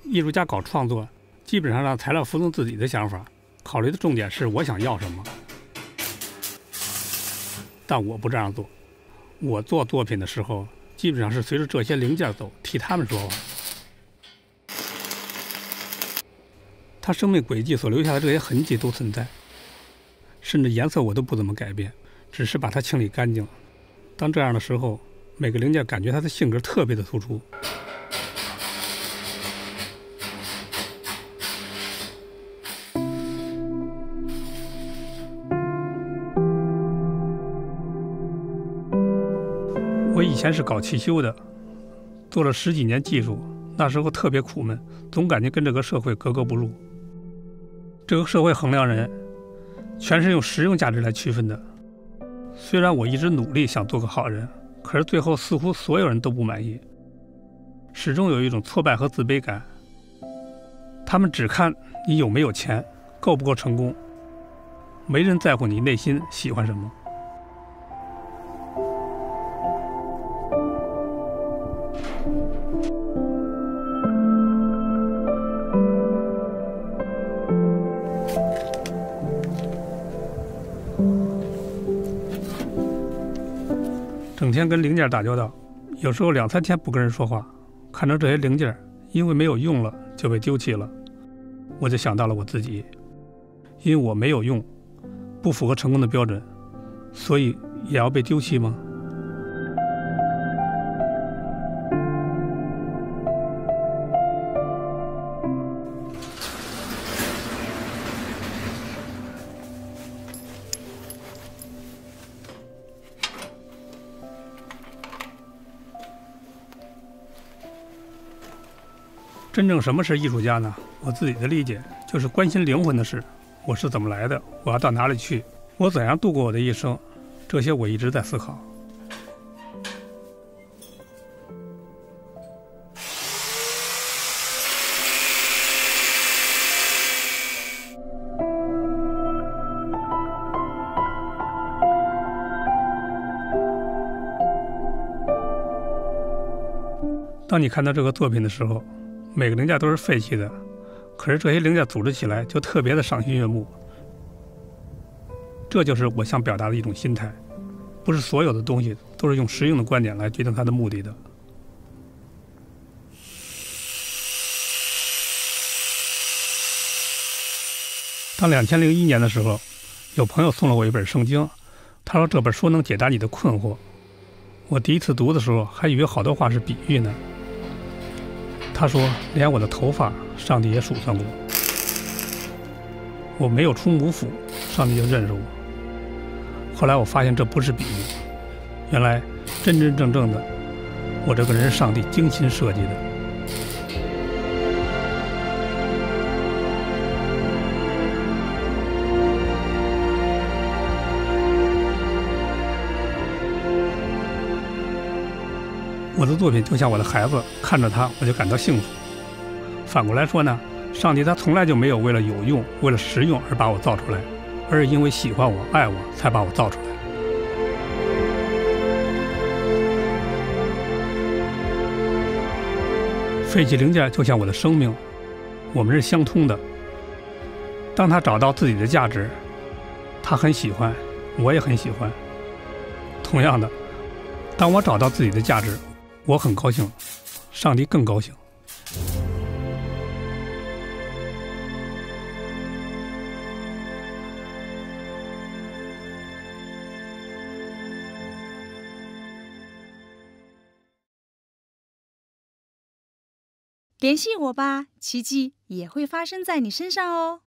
艺术家搞创作，基本上让材料服从自己的想法，考虑的重点是我想要什么。但我不这样做，我做作品的时候，基本上是随着这些零件走，替他们说话。他生命轨迹所留下的这些痕迹都存在，甚至颜色我都不怎么改变，只是把它清理干净了。当这样的时候，每个零件感觉它的性格特别的突出。我以前是搞汽修的，做了10几年技术，那时候特别苦闷，总感觉跟这个社会格格不入。这个社会衡量人，全是用实用价值来区分的。虽然我一直努力想做个好人，可是最后似乎所有人都不满意，始终有一种挫败和自卑感。他们只看你有没有钱，够不够成功，没人在乎你内心喜欢什么。整天跟零件打交道，有时候2、3天不跟人说话，看着这些零件因为没有用了就被丢弃了，我就想到了我自己，因为我没有用，不符合成功的标准，所以也要被丢弃吗？真正什么是艺术家呢？我自己的理解就是关心灵魂的事。我是怎么来的？我要到哪里去？我怎样度过我的一生？这些我一直在思考。当你看到这个作品的时候，每个零件都是废弃的，可是这些零件组织起来就特别的赏心悦目。这就是我想表达的一种心态，不是所有的东西都是用实用的观点来决定它的目的的。当2001年的时候，有朋友送了我一本圣经，他说这本书能解答你的困惑。我第一次读的时候还以为好多话是比喻呢。他说连我的头发上帝也数算过，我没有出母腹，上帝就认识我。后来我发现这不是比喻，原来真真正正的我这个人是上帝精心设计的。我的作品就像我的孩子，看着他我就感到幸福。反过来说呢，上帝他从来就没有为了有用、为了实用而把我造出来，而是因为喜欢我、爱我才把我造出来。废弃零件就像我的生命，我们是相通的。当他找到自己的价值，他很喜欢，我也很喜欢。同样的，当我找到自己的价值，我很高兴，上帝更高兴。 联系我吧，奇迹也会发生在你身上哦。